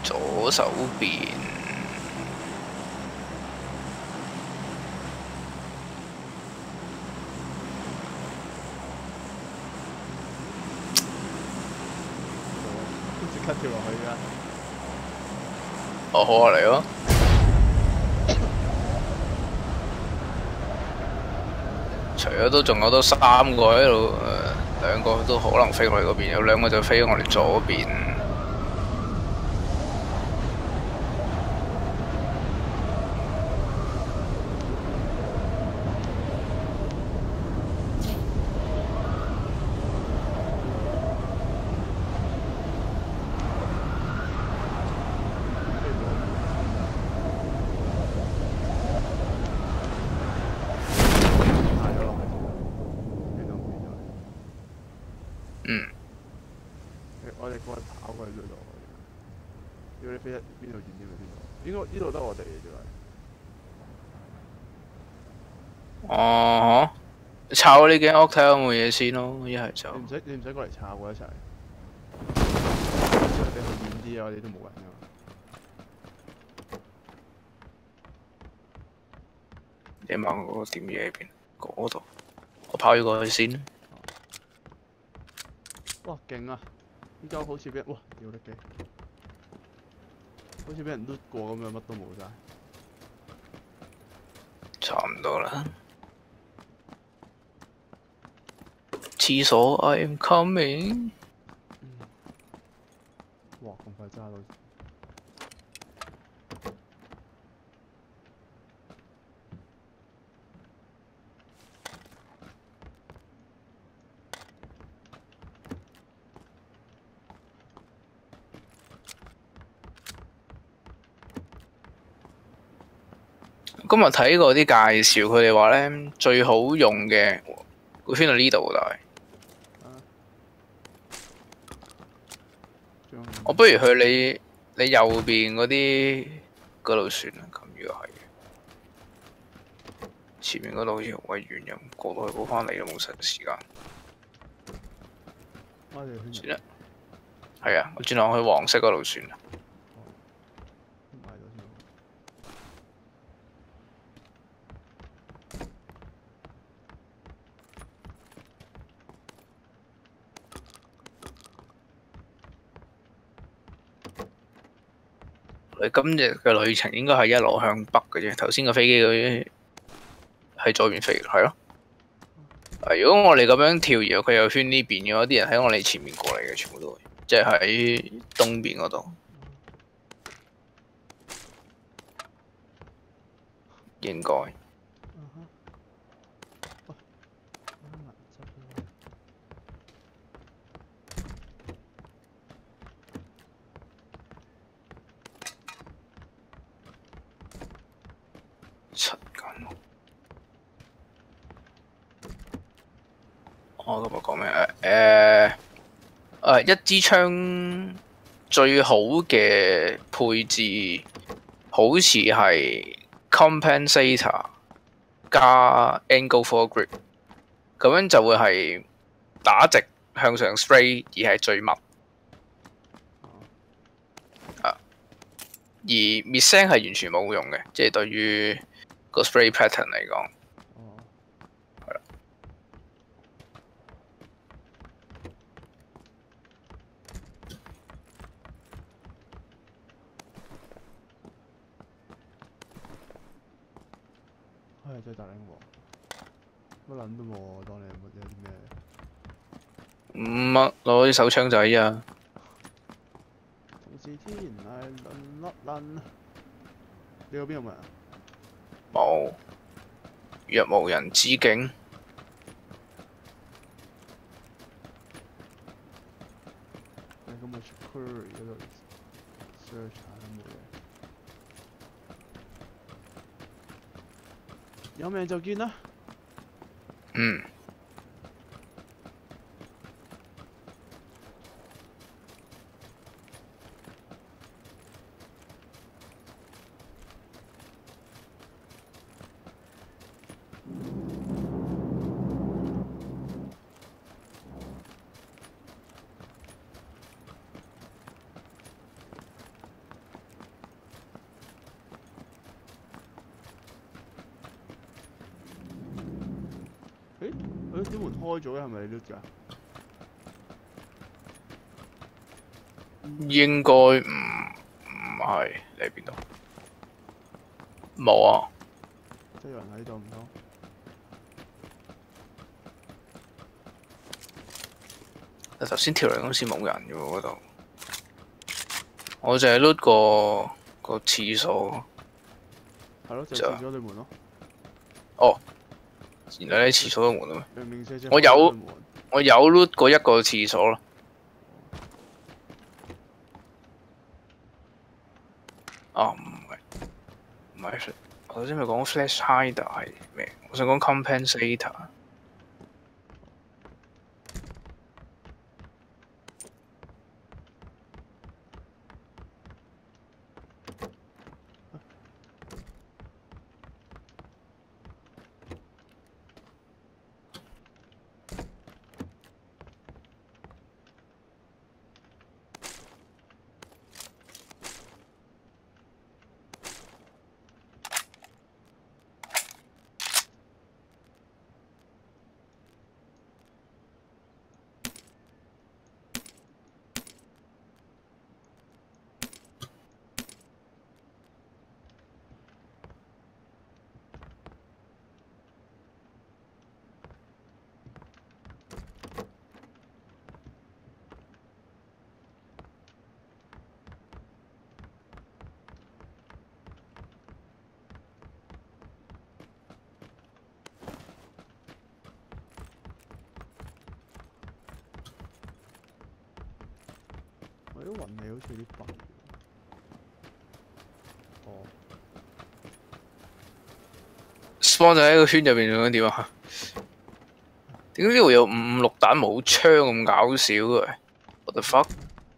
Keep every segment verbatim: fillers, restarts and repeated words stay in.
左手邊。 即刻跳落去㗎。 哦，好啊，嚟咯！除咗都仲有多三個喺度，誒、呃、兩個都可能飛我哋嗰邊，有兩個就飛我哋左邊。嗯。 我哋過去跑過去呢度。如果你飛一邊度遠啲咪邊度？應該呢度得我哋嘅啫。 哦，抄呢間屋睇下有冇嘢先咯，一係就。 你唔使你唔使過嚟抄喎一齊。你去遠啲啊！我哋都冇人㗎嘛。 你問我點嘢喺邊？嗰度，我跑咗過去先。 哇！勁啊！呢間好似俾哇屌你機，好似俾人碌過咁樣，乜都冇晒。 差唔多啦。廁所 ，I am coming。 嗯、哇！咁快揸到。 今日睇過啲介紹，佢哋話咧最好用嘅會飛到呢度，但係、啊、我不如去你你右邊嗰啲嗰度算啦。咁如果係前面嗰度好似好鬼遠，又過到去補翻嚟都冇實時間。算啦，係啊，我轉落去黃色嗰度算啦。你今日嘅旅程應該係一路向北嘅啫，頭先個飛機嗰啲喺左邊飛，係咯。如果我哋咁樣跳，然後佢又圈呢邊嘅話，啲人喺我哋前面過嚟嘅，全部都會，即係喺東邊嗰度，應該。七間屋。我今日講咩？誒誒，一支槍最好嘅配置，好似係 compensator 加 angle foregrip，咁樣就會係打直向上 spray 而係最密。啊，而滅聲係完全冇用嘅，即係對於個 spray pattern 嚟講。 係真係大撚鑊，乜撚都冇，當你有啲咩？ 唔乜攞啲手槍仔啊！ 同是天係撚甩撚，你嗰邊有冇人？ 冇，若無人之境。 你咁我出 query 嗰度 search 下都冇嘢。有命就見啦。 嗯。 誒啲門開咗嘅係咪你 loot 㗎？ 應該唔唔係，你喺邊度？冇啊！ 即係有人喺度唔通？ 頭先跳嚟嗰時冇人嘅喎嗰度，我淨係 loot 個個廁所。 係咯，就係廁所對門咯。 哦，原來你喺廁所度門啊咩？ 明明寫寫我有我有 loot 過一個廁所咯。哦，唔係唔係，我頭先咪講 flash hider 係咩？我想講 compensator。 我啲雲氣好似有啲笨。哦。 spawn 就喺個圈入邊咁樣點啊？點解呢度有五五六彈冇槍咁搞笑嘅 ？What the fuck？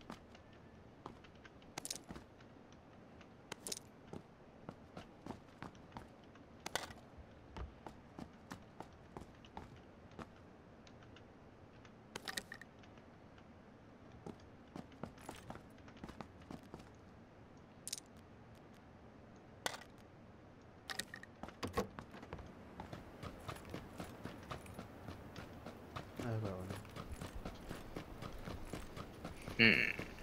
嗯。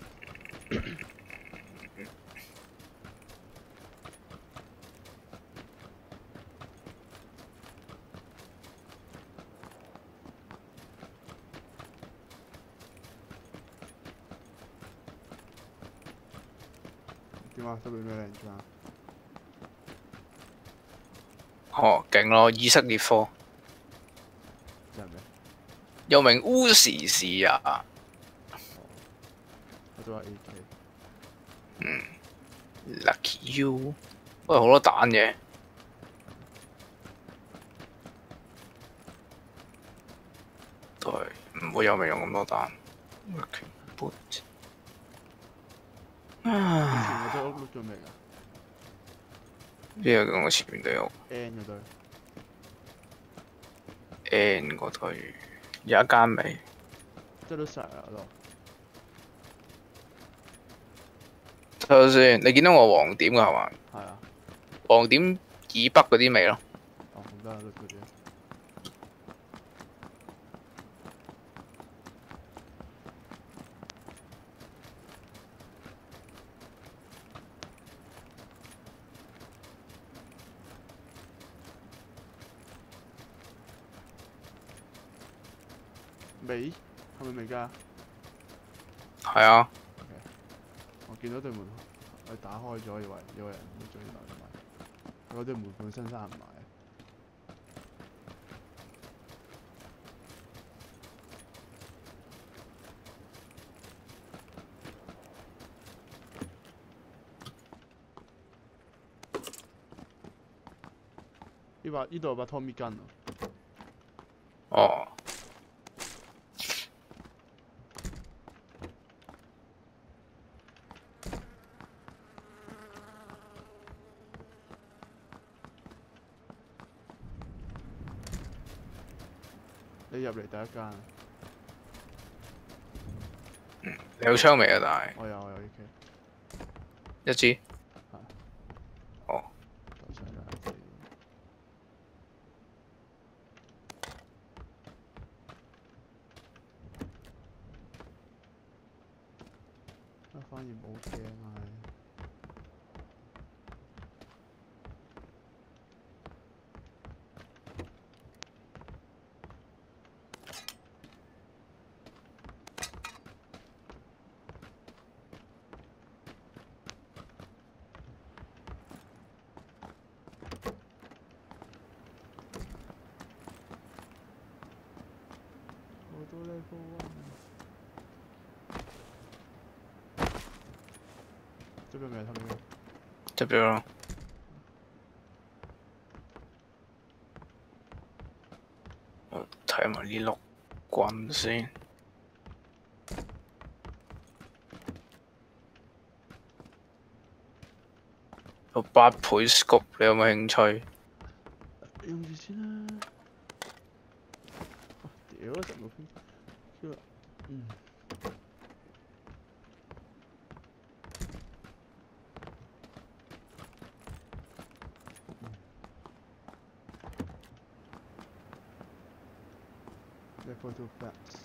點啊？收到咩靚裝？ 哦，勁咯！以色列科。 真係咩？ 又名烏時士啊！ 我都話 A K。 嗯 ，lucky you。喂，好多彈嘅。都係唔會有名用咁多彈。Working boot。 啊！前嗰堆屋碌咗未㗎？ 邊個？我前面都有。 N 嗰堆。 N 嗰堆有一間未？ 即係都實啊嗰度。 睇下先，你見到我黃點㗎係嘛？ 係啊。 黃點以北嗰啲未咯？ 哦，咁得啦，碌嗰啲。未？係咪未㗎？ 係啊。 我見到對門，我打開咗，以為有人會追落嚟。嗰對門本身閂唔埋。呢把呢度有把 Tommy gun 啊！ 哦。 你入嚟第一間。 嗯，你有槍未啊？但係。 我有我有 A K。 一支。 係。 哦。 夠晒啦。 反而冇鏡啊我都 level one。這邊未睇到。 執咗咯。我睇埋呢碌棍先。有八倍 scope，你有冇興趣？ 用住先啦。啊屌！十六分。嗯。Level two bats。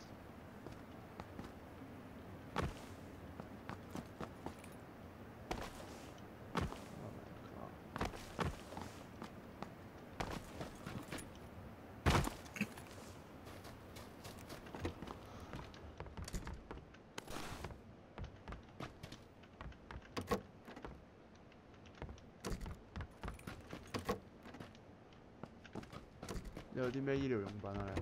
你有啲咩醫療用品啊？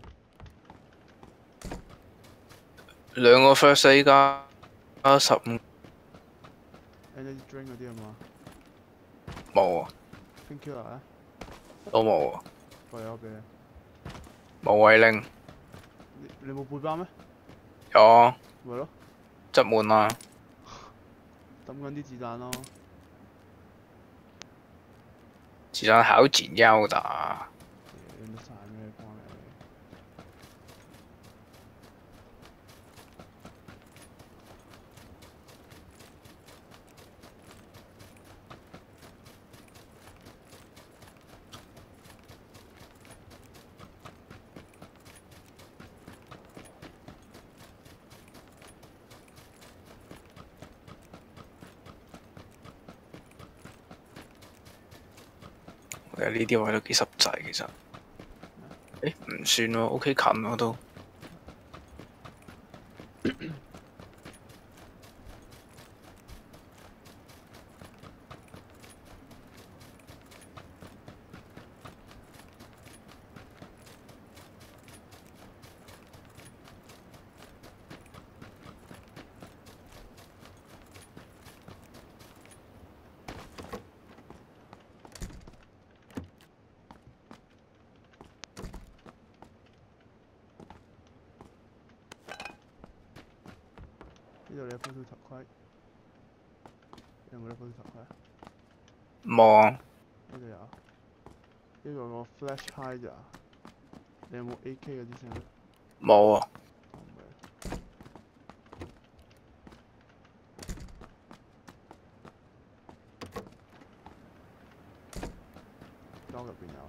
你兩個 first aid 加加十五。 energy drink 嗰啲有冇啊？ 冇啊。 painkiller 啊？ 都冇啊。 我有俾你。 冇位拎。 你你冇背包咩？ 有啊。 咪咯。 執滿啦。 抌緊啲子彈咯。 子彈好緊要的。 你乜晒咩幫你？ 其實呢啲位都幾濕滯，其實。誒唔算喎，OK 近喎都。呢度你有冇頭盔？有冇 level 頭盔啊？ 冇啊。 呢度有。呢度有個 flash hider。你有冇 A K 嗰啲先？ 冇啊。 裝入邊有。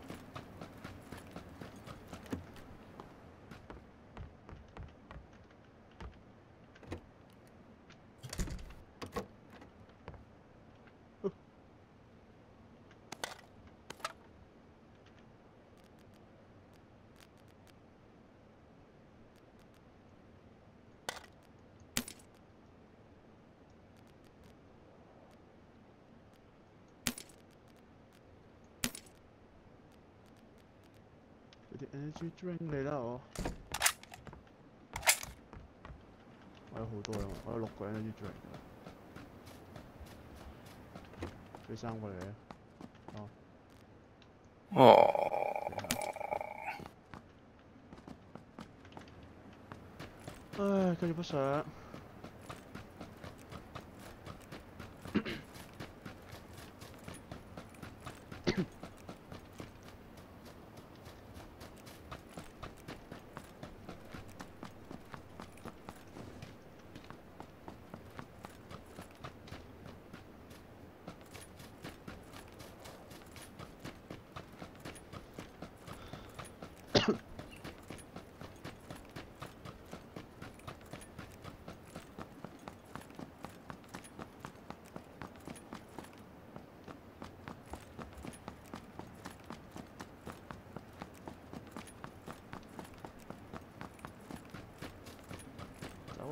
啲 energy drink 嚟啦我，我有好多啊，我有六個 energy drink，俾三個你啊，哦。 哦。 唉，繼續不上。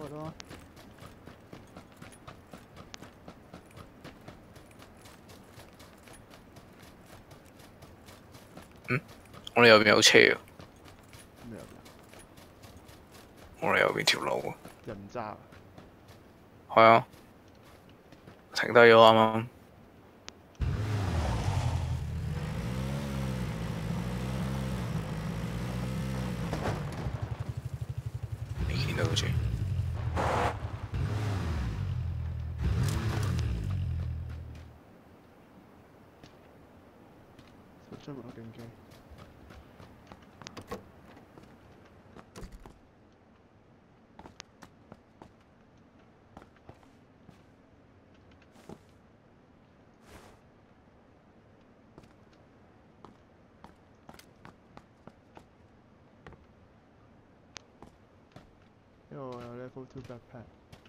咯。 我哋右邊有車喎， 咩啊？ 我哋右邊條路喎。 人渣啊！ 係啊，停低咗啱啱。未見到好似。 出門口勁機。因為我有 level two backpack。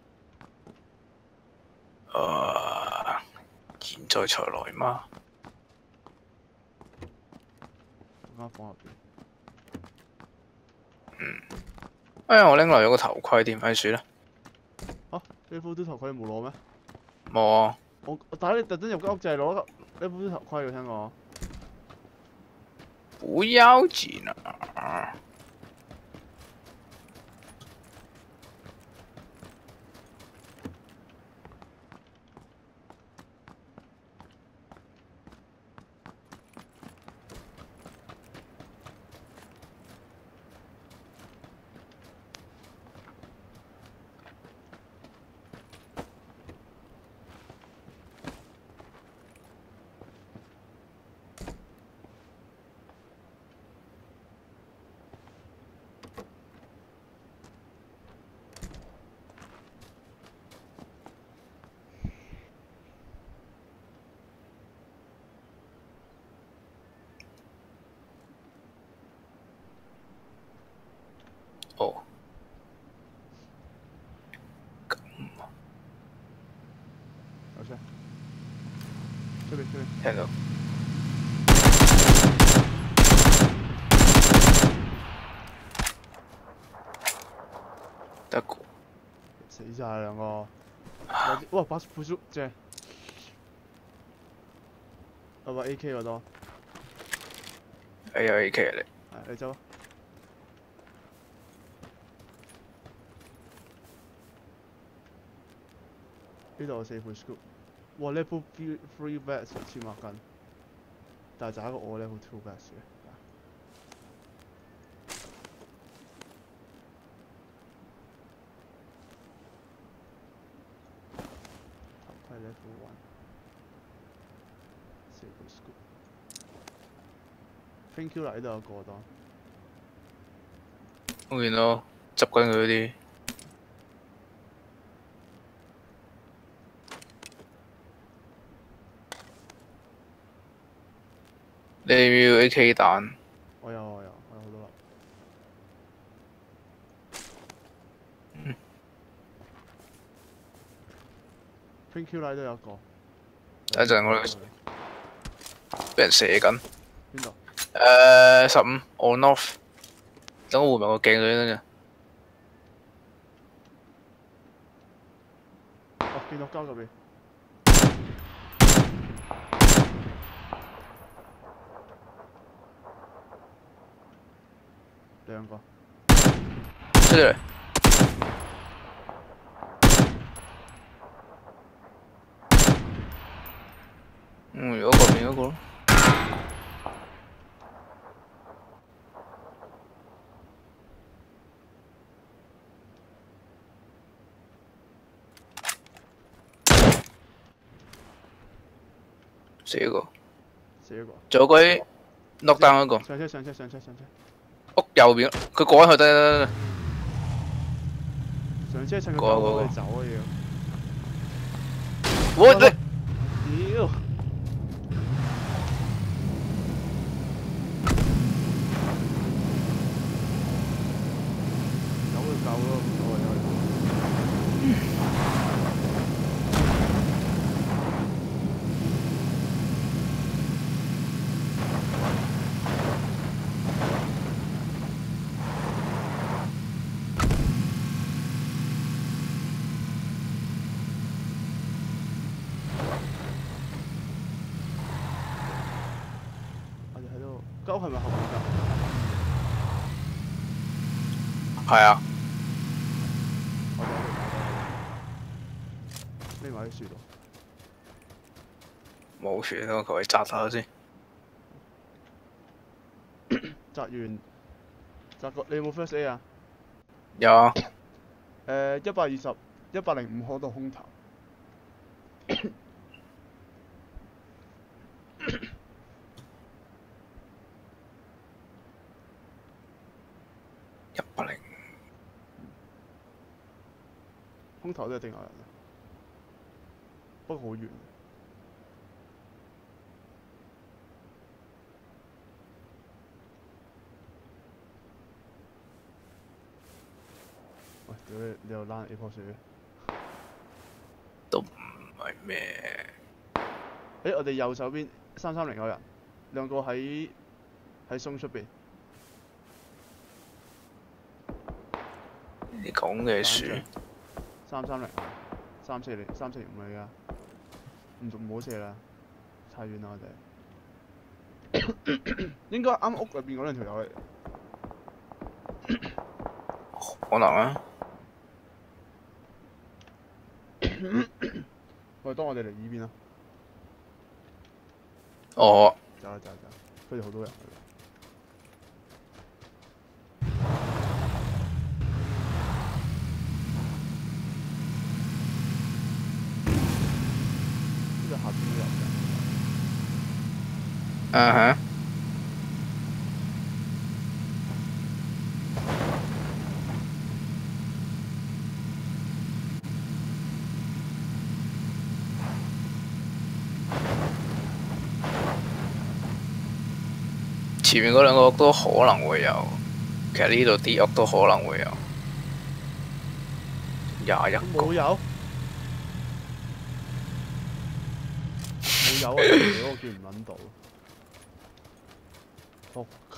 啊！現在才來嗎？ 間房入邊。 嗯。哎呀！我拎嚟咗個頭盔添，唉算啦。 啊 ！level two 頭盔你冇攞咩？ 冇啊。 我我打你特登入間屋就係攞個 level two 頭盔嘅，聽講。 不要緊啊！哦，咁啊， 有車，出邊出邊。 聽到。得個。 死晒兩個。哇！把副書正。有把 A K 嗰度。 誒有 A K 啊你。 係你走。呢度有四倍 scoop。哇 ！level three three vest 千萬斤，但係就係一個我 level two vest 嘅。頭盔 level one， 四倍 scoop。Thank you 啦，呢度有個當。 我見到執緊佢嗰啲。你要唔要 A K 彈？ 我有我有我有好多粒。 嗯。 Thank you 啦，都有一個。 等一陣我哋俾人射緊。 邊度？ 誒十五 on off。等我換埋個鏡佢先啫。 哦，見到膠嗰邊。兩個。 出嚟。嗯，如果嗰邊嗰個咯。死一個。 死一個。 仲有嗰啲 knock down 嗰個。 上車上車上車上車。 屋右邊，佢過緊去得得得。 上車趁佢救我哋走啊要。 我你。 屌！走就救咯，唔所謂啊。 鳩係咪後面㗎？ 係啊， 我哋喺度，匿埋喺樹度。 冇船咯，佢砸下先。 擲完，擲個你有冇 first aid 啊？ 有啊， 誒一百二十、一百零五開到空頭。 一百零空頭都一定有人啊，不過好遠。喂，屌你！你又躝 A 棵樹？ 都唔係咩？ 誒，我哋右手邊三三零有人，兩個喺喺松出邊。 你講嘅樹三三零，三四零，三四零五嚟㗎，唔唔好射啦，太遠啦我哋。應該啱屋入邊嗰兩條友嚟。 可能啊。 喂，當我哋嚟依邊啦。 哦， 走啦走啦走，佢哋好多人去。呢度下邊都有㗎。 嗯哼。前面嗰兩個屋都可能會有，其實呢度啲屋都可能會有。廿一個。 冇有？冇有啊！你嗰個見唔撚到。仆街！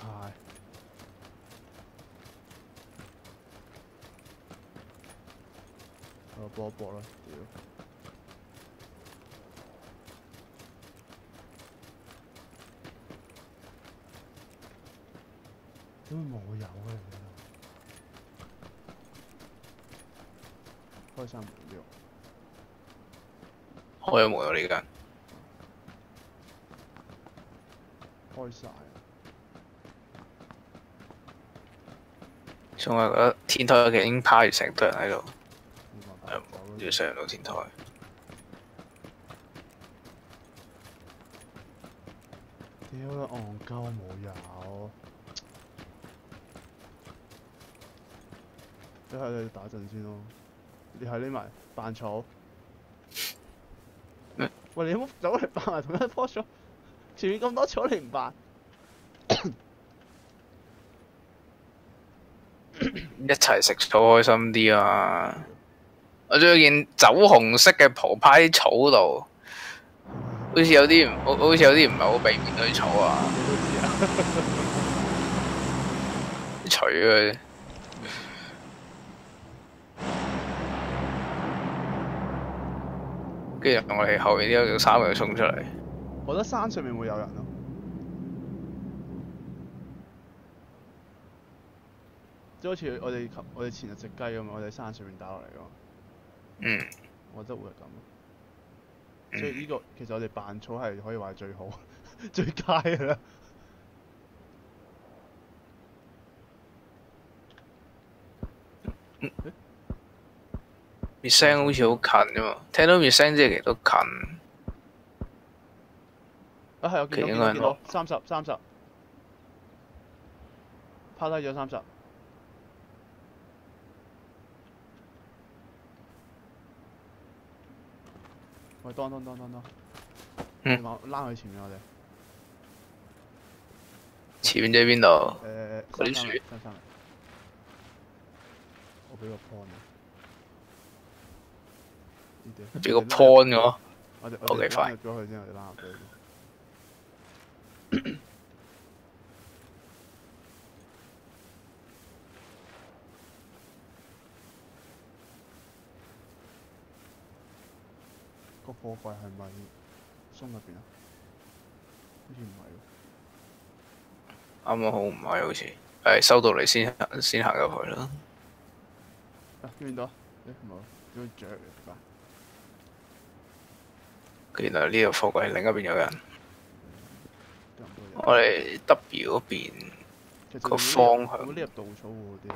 我搏一搏啦，屌！點會冇油嘅嚟㗎？開晒門咗。 開咗門啊！呢間。 開晒。 仲係覺得天台其實已經趴住成堆人喺度， 冇辦法要上唔到天台。 屌啦，戇鳩冇油。你喺度打陣先咯，你係匿埋扮草。 咩？ 喂，你有冇走嚟扮埋同一棵草？前面咁多草你唔扮？ 一齊食草開心啲啊！我仲有件酒紅色嘅袍趴喺草度，好似有啲唔好，好似有啲唔係好避免對草啊！ 你都知啊？ 除佢。跟住我哋後面呢有三個衝出嚟。 我覺得山上面會有人咯。即係好似我哋我哋前日隻雞咁嘛，我哋喺山上面打落嚟噶嘛。 嗯。 我覺得會係咁。所以呢、這個其實我哋扮草係可以話係最好、最佳嘅啦。 滅聲好似好近啫嘛，聽到滅聲即係其實都近。 啊係，我見到見到見到，三十三十，趴低咗三十。喂，當當當當當， 嗯， 拉去前面我哋。 前面即係邊度？ 誒， 嗰啲樹。 三三零，我俾個 point 你。 俾個 point 嘅喎。 我哋 OK，快。 入咗去先，我哋拉入咗去。個貨櫃係咪松入邊啊？好似唔係喎。 啱啱好唔係好似，誒收到嚟先先行入去啦。 啊見到？誒唔係，有雀嚟㗎。 原來呢度貨櫃另一邊有人。 得唔到人。 我哋 W 嗰邊其實個會方向會匿入稻草喎啲。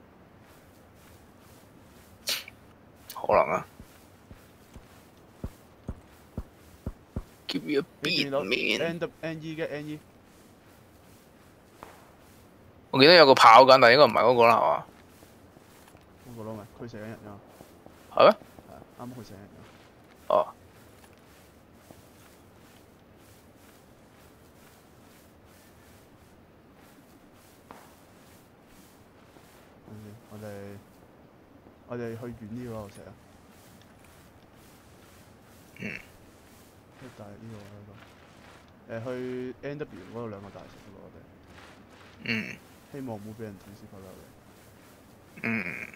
可能啊。Give me a 你見 beat 到 man。 N W N E 嘅 N E。 我記得有個跑緊，但應該唔係嗰個啦，係嘛？ 嗰個咯咪，佢射緊人㗎。 係咩？ 係啊，啱啱佢射緊人㗎。 哦。 我哋我哋去遠啲嗰度射啊。 嗯。 一大呢個呢個。誒去 N W 嗰度兩個大石嗰度我哋。 嗯。 希望唔好俾人同時發落嚟。 嗯。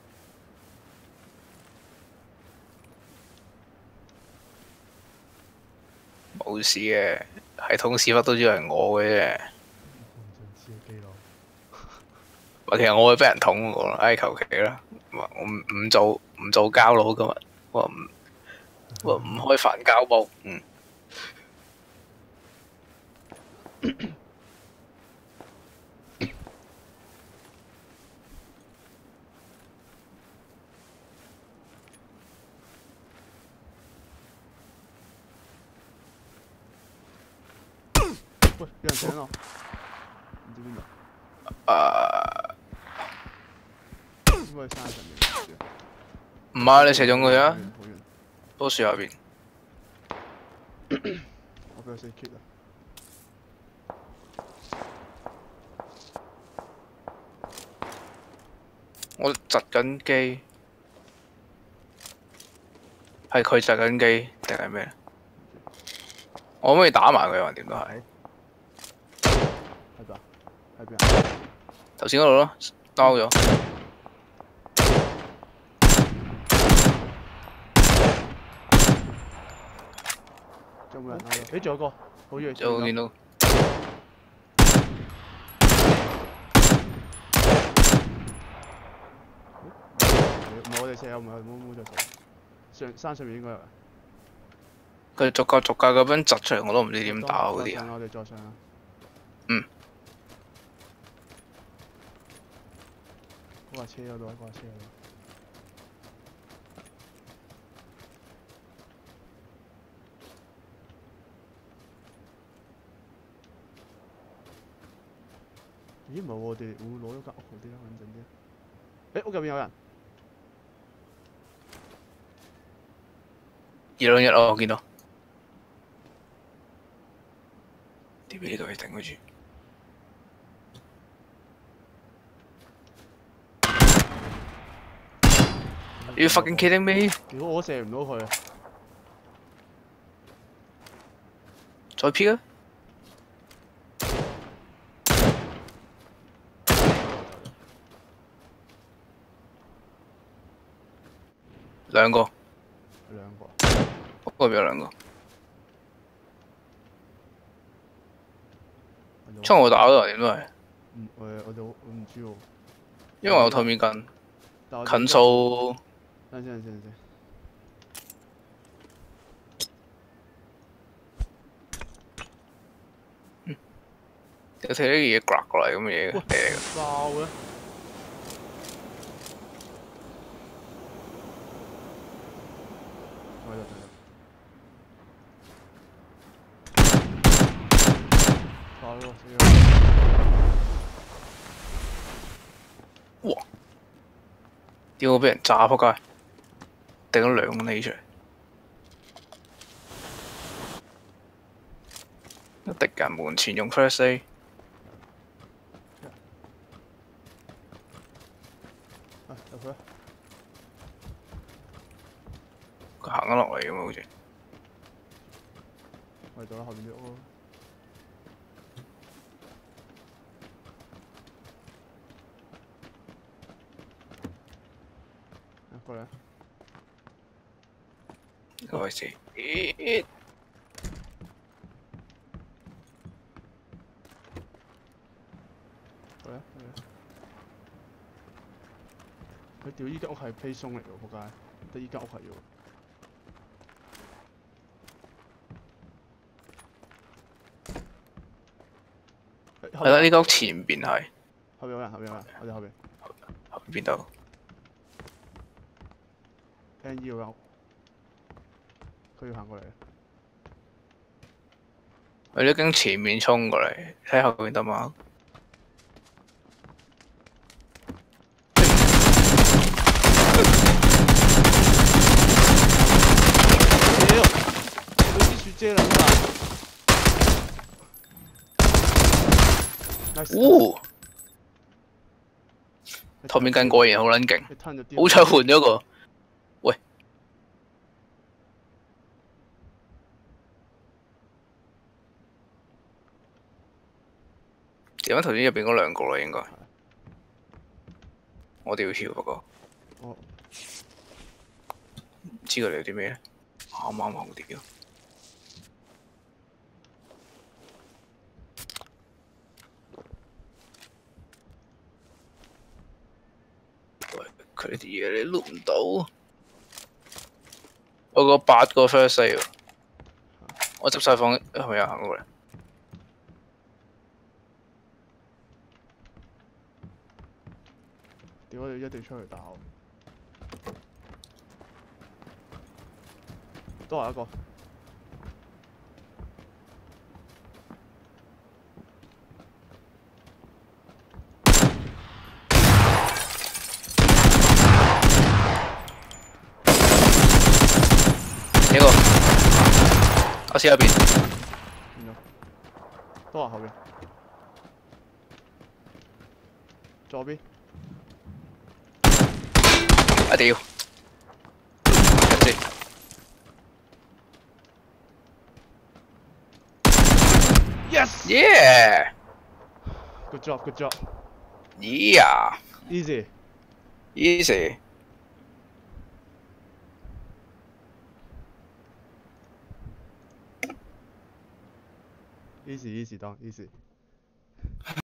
冇事嘅，系統屎忽都以為係我嘅啫。 我唔想知基佬。 喂，其實我會俾人捅我啦，唉求其啦，我唔唔做唔做膠佬今日，我唔我唔開飯膠煲，嗯。 喂，有人醒我，唔知邊度？ 啊， 應該係山上面。 唔係你射中佢啊？ 好遠。 棵樹下邊。 我俾佢死 kit 啊！ 我窒緊機，係佢窒緊機定係咩？我可唔可以打埋佢啊？點都係。 喺邊啊？喺邊啊？ 頭先嗰度咯，兜咗。 仲有冇人喺度？誒，仲有個，好遠。 就見到。 唔係我哋射，唔係冇冇就射。上山上面應該有人。 佢逐個逐個咁樣窒出嚟，我都唔知點打嗰啲人。 我哋再上啦。 嗯。 嗰架車嗰度，嗰架車嗰度。咦唔係喎，我哋會攞咗間屋好啲啦，穩陣啲。誒屋入邊有人。 二兩一哦，我見到。點俾呢個佢頂得住？You fucking kidding me？ 如果我射唔到佢， 再 P 啊！兩個。 兩個。 嗰邊有兩個。槍我打㗎，點都係。 唔誒，我哋我唔知喎。 因為我台面近近數。 等陣先，等陣先。 嗯。有睇呢啲嘢刮過嚟咁嘅嘢嘅。誒。 爆嘅。我喺度睇。爆咯！死咗。 哇！屌我俾人炸仆街，掟咗兩個呢出嚟。敵人門前用 First A。 啊入去啊！ 佢行緊落嚟㗎嘛，好似。 我哋到啦後面啲屋咯。過嚟。 開始。咦？ 屌！依間屋係 play 松嚟喎，仆街！得依間屋係要。 係啦，呢間屋前邊係。 後邊有人，後邊有人，我哋後邊。 後邊邊度 N E 嗰間屋，佢要行過嚟。 佢都經前面衝過嚟，睇後邊得嘛？ 屌！佢支樹遮撚㗎。 哦！後面近果然好撚勁，好彩換咗個。喂，點解頭先入邊嗰兩個啦？應該我哋要跳不過， 我唔知佢哋有啲咩咧？啱啱好啲啊！喂，佢哋啲嘢你錄唔到。我個八個 first save，我執晒房，係咪有人行過嚟？ 屌！我哋一定要出去打我。多埋一個。 呢個，我試下邊。 見到。多埋後邊。左邊。 啊屌！ Yes! Yeah! Good job, good job. Yeah! Easy. Easy. Easy, easy, done, easy.